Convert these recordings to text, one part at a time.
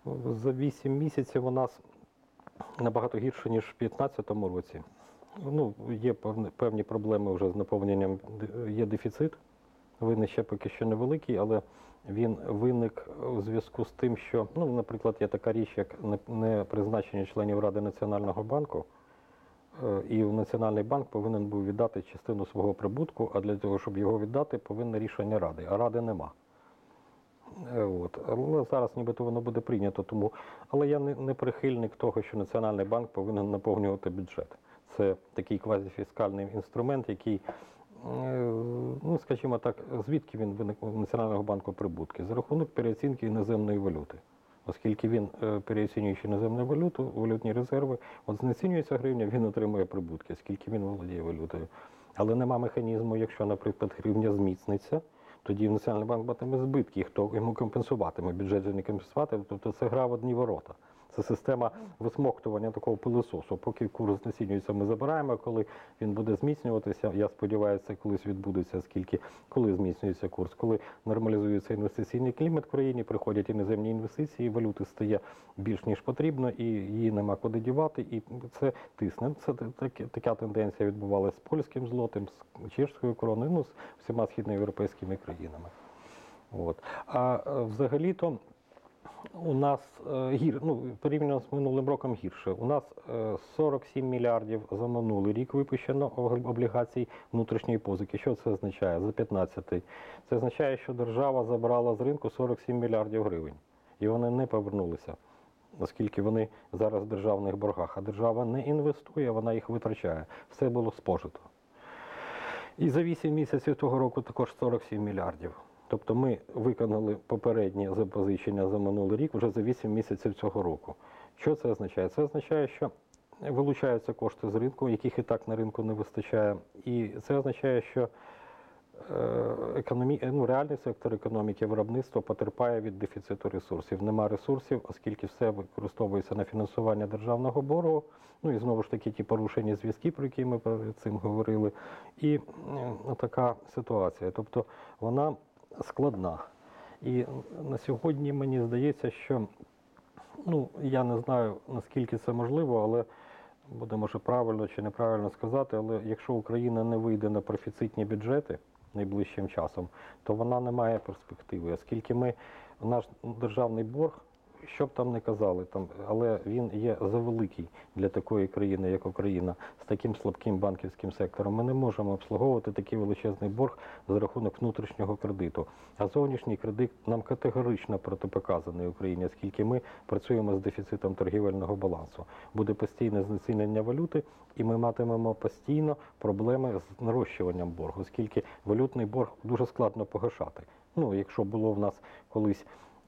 За 8 місяців у нас набагато гірше, ніж в 2015 році. Ну, є певні проблеми вже з наповненням, є дефіцит. Він ще поки що невеликий, але він виник у зв'язку з тим, що, ну, наприклад, є така річ, як непризначення членів Ради Національного банку, і Національний банк повинен був віддати частину свого прибутку, а для того, щоб його віддати, повинне рішення Ради, а Ради нема. Але зараз нібито воно буде прийнято, тому. Але я не прихильник того, що Національний банк повинен наповнювати бюджет. Це такий квазіфіскальний інструмент, який, ну, скажімо так, звідки він виник у Національного банку прибутки? За рахунок переоцінки іноземної валюти. Оскільки він, переоцінюючи іноземну валюту, валютні резерви, от знецінюється гривня, він отримує прибутки, скільки він володіє валютою. Але нема механізму, якщо, наприклад, гривня зміцниться, тоді Національний банк матиме збитки, і хто йому компенсуватиме, бюджет же не компенсуватиме, тобто це гра в одні ворота. Це система висмоктування такого пилососу. Поки курс знецінюється, ми забираємо, коли він буде зміцнюватися, я сподіваюся, це колись відбудеться, коли зміцнюється курс, коли нормалізується інвестиційний клімат в країні, приходять іноземні інвестиції, валюти стає більш ніж потрібно, і її нема куди дівати, і це тисне. Це така тенденція відбувалася з польським злотим, з чешською короною, ну, з всіма східноєвропейськими країнами. А взагалі-то у нас порівняно з минулим роком гірше. У нас 47 мільярдів за минулий рік випущено облігацій внутрішньої позики. Що це означає? За 15-й. Це означає, що держава забрала з ринку 47 мільярдів гривень. І вони не повернулися, оскільки вони зараз в державних боргах. А держава не інвестує, вона їх витрачає. Все було спожито. І за 8 місяців того року також 47 мільярдів. Тобто ми виконали попередні запозичення за минулий рік вже за 8 місяців цього року. Що це означає? Це означає, що вилучаються кошти з ринку, яких і так на ринку не вистачає. І це означає, що реальний сектор економіки, виробництва потерпає від дефіциту ресурсів. Нема ресурсів, оскільки все використовується на фінансування державного боргу. Ну і знову ж таки ті порушені зв'язки, про які ми перед цим говорили. І така ситуація. Тобто вона складна. І на сьогодні мені здається, що, я не знаю, наскільки це можливо, але буде, може, правильно чи неправильно сказати, але якщо Україна не вийде на профіцитні бюджети найближчим часом, то вона не має перспективи, оскільки наш державний борг, що б там не казали, але він є завеликий для такої країни, як Україна, з таким слабким банківським сектором. Ми не можемо обслуговувати такий величезний борг за рахунок внутрішнього кредиту. А зовнішній кредит нам категорично протипоказаний Україні, оскільки ми працюємо з дефіцитом торгівельного балансу. Буде постійне знецінення валюти, і ми матимемо постійно проблеми з нарощуванням боргу, оскільки валютний борг дуже складно погашати. Якщо було в нас колись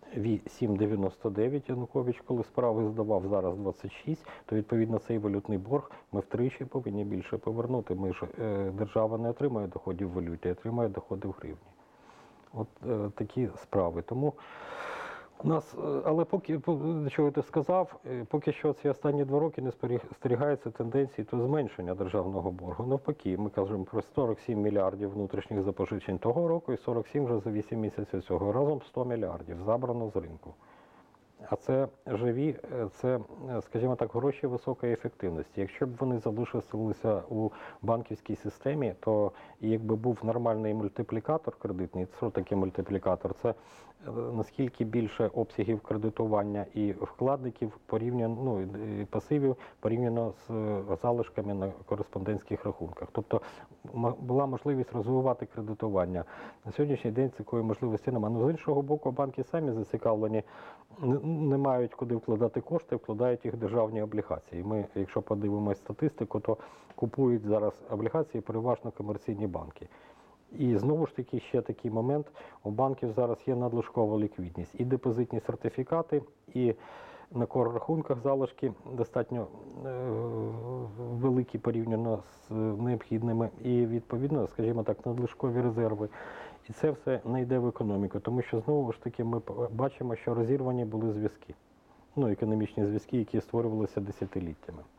7,99 Янукович, коли справи здавав, зараз 26, то відповідно цей валютний борг ми втричі повинні більше повернути. Держава не отримує доходів в валюті, а отримує доходи в гривні. От такі справи. Тому але поки, що ти сказав, поки що ці останні 2 роки не спостерігаються тенденції до зменшення державного боргу. Навпаки, ми кажемо про 47 мільярдів внутрішніх запозичень того року і 47 вже за 8 місяців цього. Разом 100 мільярдів забрано з ринку. А це скажімо так, гроші високої ефективності. Якщо б вони залишилися у банківській системі, то якби був нормальний мультиплікатор кредитний, що таке мультиплікатор? Це наскільки більше обсягів кредитування і вкладників порівняно, і пасивів порівняно з залишками на кореспондентських рахунках. Тобто була можливість розвивати кредитування. На сьогоднішній день такої можливості немає. З іншого боку, банки самі зацікавлені, не мають куди вкладати кошти, вкладають їх в державні облігації. Ми, якщо подивимося статистику, то купують зараз облігації переважно комерційні банки. І знову ж таки ще такий момент, у банків зараз є надлишкова ліквідність. І депозитні сертифікати, і на коррахунках залишки достатньо великі порівняно з необхідними. І відповідно, скажімо так, надлишкові резерви. І це все не йде в економіку, тому що знову ж таки ми бачимо, що розірвані були зв'язки. Економічні зв'язки, які створювалися десятиліттями.